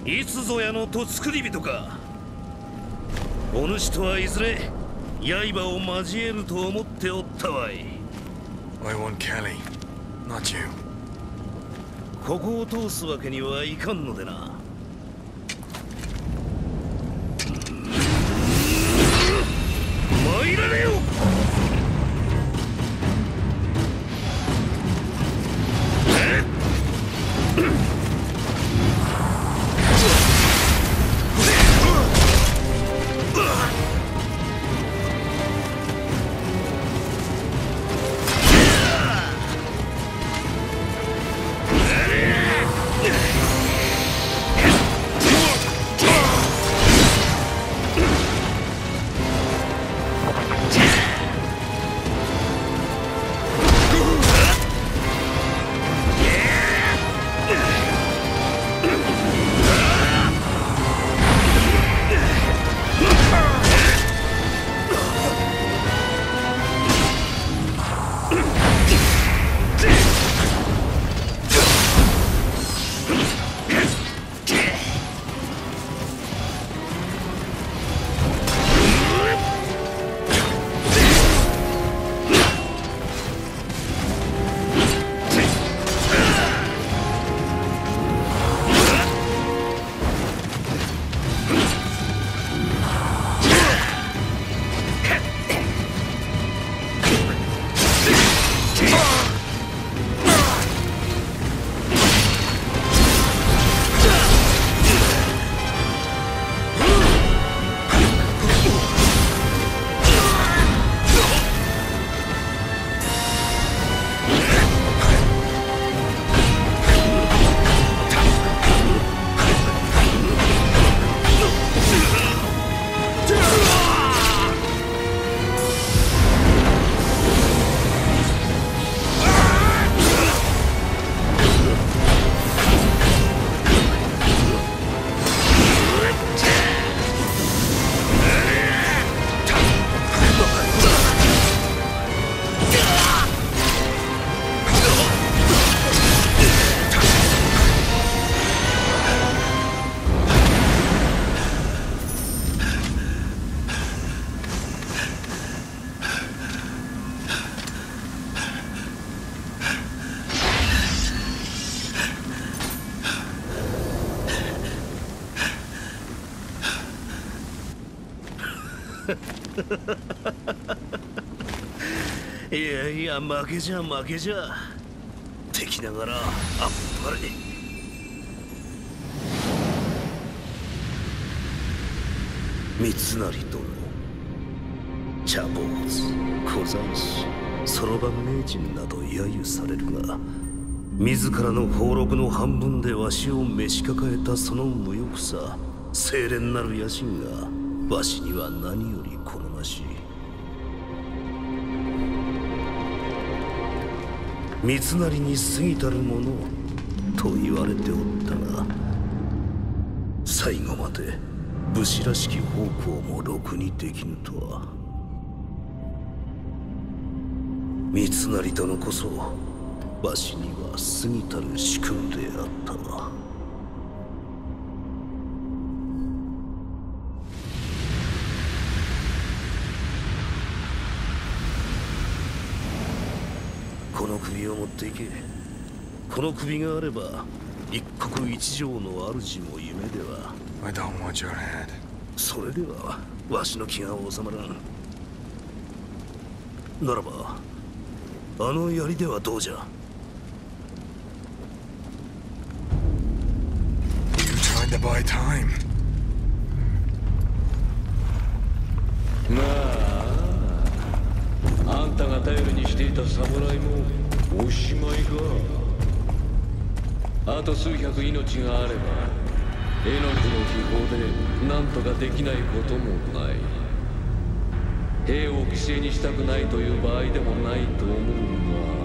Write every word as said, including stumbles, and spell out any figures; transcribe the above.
いつぞやのと作り人か。お主とはいずれ刃を交えると思っておったわい。 I want Kelly, not you. ここを通すわけにはいかんのでな。参られよ。いやいや、負けじゃ負けじゃ。敵ながらあっぱれ。三成殿、茶坊主、小山師、そろばん名人など揶揄されるが、自らの俸禄の半分でわしを召し抱えたその無欲さ、清廉なる野心がわしには何より好ましい。三成に過ぎたるものと言われておったが、最後まで武士らしき奉公もろくにできぬとは。三成殿こそわしには過ぎたる主君であったわ。この首を持っていけ。この首があれば一国一城の主も夢では。 I don't want your head. それではわしの気が収まらん。ならばあの槍ではどうじゃ。 You tried to buy time. まあ、あんたが頼りにしていた侍もおしまいか。あと数百命があれば絵の具の秘宝で何とかできないこともない。兵を犠牲にしたくないという場合でもないと思うが。